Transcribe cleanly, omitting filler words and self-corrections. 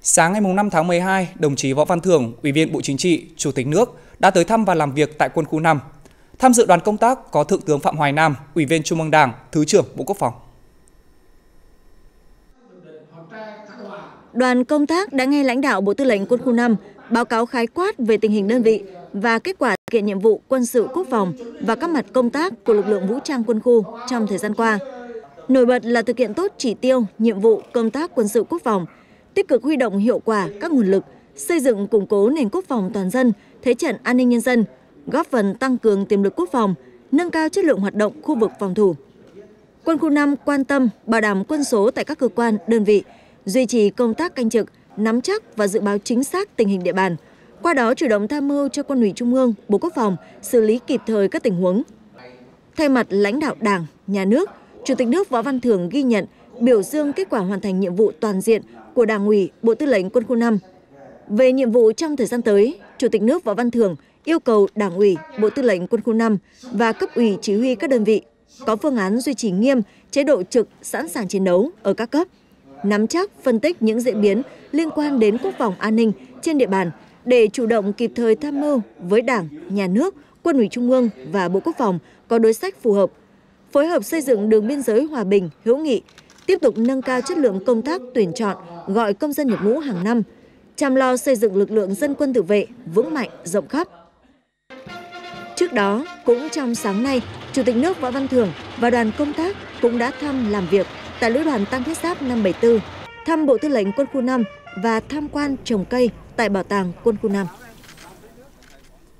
Sáng ngày 5 tháng 12, đồng chí Võ Văn Thưởng, Ủy viên Bộ Chính trị, Chủ tịch nước đã tới thăm và làm việc tại quân khu 5. Tham dự đoàn công tác có Thượng tướng Phạm Hoài Nam, Ủy viên Trung ương Đảng, Thứ trưởng Bộ Quốc phòng. Đoàn công tác đã nghe lãnh đạo Bộ Tư lệnh Quân khu 5 báo cáo khái quát về tình hình đơn vị và kết quả thực hiện nhiệm vụ quân sự quốc phòng và các mặt công tác của lực lượng vũ trang quân khu trong thời gian qua. Nổi bật là thực hiện tốt chỉ tiêu, nhiệm vụ công tác quân sự quốc phòng, tích cực huy động hiệu quả các nguồn lực, xây dựng củng cố nền quốc phòng toàn dân, thế trận an ninh nhân dân, góp phần tăng cường tiềm lực quốc phòng, nâng cao chất lượng hoạt động khu vực phòng thủ. Quân khu 5 quan tâm bảo đảm quân số tại các cơ quan, đơn vị, duy trì công tác canh trực, nắm chắc và dự báo chính xác tình hình địa bàn, qua đó chủ động tham mưu cho Quân ủy Trung ương, Bộ Quốc phòng xử lý kịp thời các tình huống. Thay mặt lãnh đạo Đảng, Nhà nước, Chủ tịch nước Võ Văn Thưởng ghi nhận, biểu dương kết quả hoàn thành nhiệm vụ toàn diện của Đảng ủy, Bộ Tư lệnh Quân khu 5. Về nhiệm vụ trong thời gian tới, Chủ tịch nước Võ Văn Thưởng yêu cầu Đảng ủy, Bộ Tư lệnh Quân khu 5 và cấp ủy chỉ huy các đơn vị có phương án duy trì nghiêm chế độ trực sẵn sàng chiến đấu ở các cấp, nắm chắc, phân tích những diễn biến liên quan đến quốc phòng an ninh trên địa bàn để chủ động kịp thời tham mưu với Đảng, Nhà nước, Quân ủy Trung ương và Bộ Quốc phòng có đối sách phù hợp, phối hợp xây dựng đường biên giới hòa bình, hữu nghị, tiếp tục nâng cao chất lượng công tác tuyển chọn, gọi công dân nhập ngũ hàng năm, chăm lo xây dựng lực lượng dân quân tự vệ vững mạnh, rộng khắp. Trước đó, cũng trong sáng nay, Chủ tịch nước Võ Văn Thưởng và đoàn công tác cũng đã thăm làm việc tại Lữ đoàn Tăng Thiết Giáp 574, thăm Bộ Tư lệnh Quân khu 5 và tham quan trồng cây tại Bảo tàng Quân khu 5.